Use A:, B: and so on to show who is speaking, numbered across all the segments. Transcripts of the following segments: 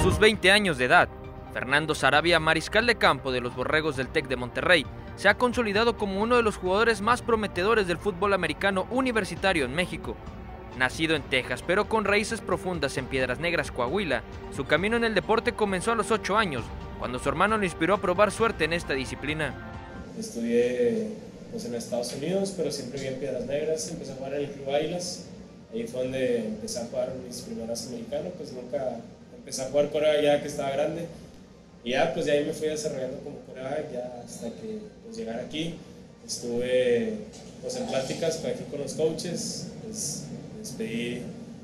A: sus 20 años de edad, Fernando Saravia, mariscal de campo de los Borregos del TEC de Monterrey, se ha consolidado como uno de los jugadores más prometedores del fútbol americano universitario en México. Nacido en Texas, pero con raíces profundas en Piedras Negras, Coahuila, su camino en el deporte comenzó a los 8 años, cuando su hermano lo inspiró a probar suerte en esta disciplina.
B: Estudié en Estados Unidos, pero siempre viví en Piedras Negras. Empecé a jugar en el Club Águilas, ahí fue donde empecé a jugar mis primeras americanas. Pues nunca empecé a jugar coreback ya que estaba grande, y ya pues de ahí me fui desarrollando como coreback ya hasta que pues, llegar aquí. Estuve en pláticas aquí con los coaches, les pedí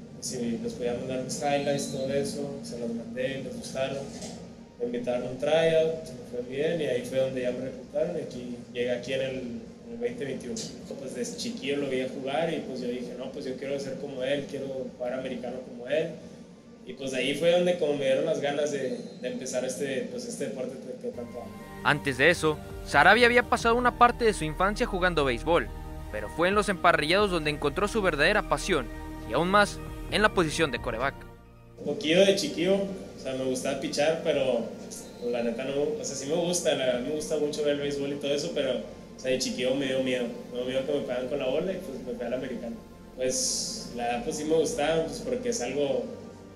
B: si les podía mandar mis highlights, todo eso, se los mandé, les gustaron. Me invitaron a un tryout, me fue bien, y ahí fue donde ya me reclutaron, y llegué aquí en el 2021. Pues desde chiquillo lo veía jugar y pues yo dije, no, pues yo quiero ser como él, quiero jugar americano como él. Y pues ahí fue donde como me dieron las ganas de empezar este deporte que tanto amo.
A: Antes de eso, Saravia había pasado una parte de su infancia jugando béisbol, pero fue en los emparrillados donde encontró su verdadera pasión, y aún más en la posición de quarterback.
B: Un poquillo de chiquillo, me gustaba pichar, pero pues, la neta no, sí me gusta mucho ver el béisbol y todo eso, pero de chiquillo me dio miedo que me pegaran con la bola y pues me pegué al americano. Pues la verdad pues sí me gustaba, pues porque es algo,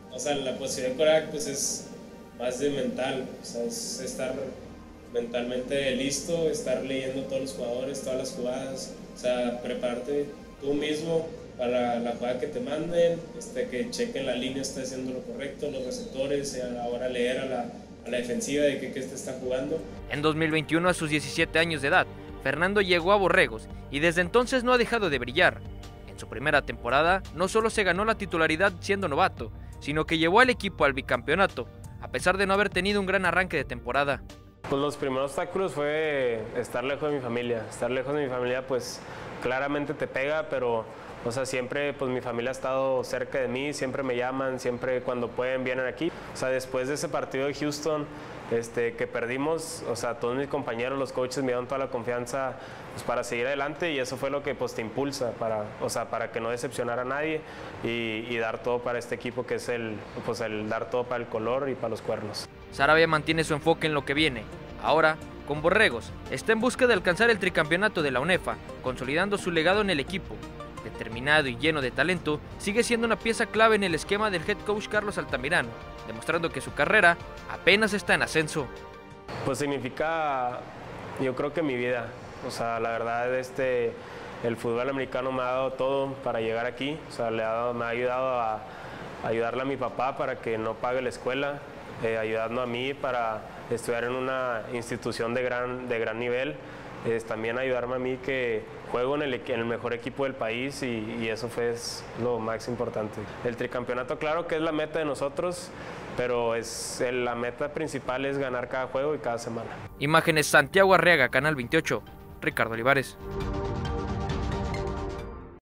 B: la posición de quarterback pues es más de mental, es estar mentalmente listo, estar leyendo todos los jugadores, todas las jugadas, prepararte tú mismo para la jugada que te manden, que chequen la línea, esté haciendo lo correcto, los receptores, ahora leer a la defensiva de qué está jugando.
A: En 2021, a sus 17 años de edad, Fernando llegó a Borregos y desde entonces no ha dejado de brillar. En su primera temporada, no solo se ganó la titularidad siendo novato, sino que llevó al equipo al bicampeonato, a pesar de no haber tenido un gran arranque de temporada.
C: Pues los primeros obstáculos fue estar lejos de mi familia. Estar lejos de mi familia pues claramente te pega, pero siempre pues mi familia ha estado cerca de mí, siempre me llaman, siempre cuando pueden vienen aquí. Después de ese partido de Houston que perdimos, todos mis compañeros, los coaches me dieron toda la confianza pues, para seguir adelante, y eso fue lo que pues te impulsa para que no decepcionara a nadie y dar todo para este equipo, que es el dar todo para el color y para los cuernos.
A: Saravia mantiene su enfoque en lo que viene. Ahora, con Borregos, está en busca de alcanzar el tricampeonato de la UNEFA, consolidando su legado en el equipo. Determinado y lleno de talento, sigue siendo una pieza clave en el esquema del head coach Carlos Altamirano, demostrando que su carrera apenas está en ascenso.
C: Pues significa, yo creo que mi vida. La verdad, el fútbol americano me ha dado todo para llegar aquí. Me ha ayudado a ayudarle a mi papá para que no pague la escuela, ayudando a mí para estudiar en una institución de gran nivel. También ayudarme a mí que juego en el mejor equipo del país, y eso es lo más importante. El tricampeonato, claro que es la meta de nosotros, pero la meta principal es ganar cada juego y cada semana.
A: Imágenes Santiago Arriaga, Canal 28, Ricardo Olivares.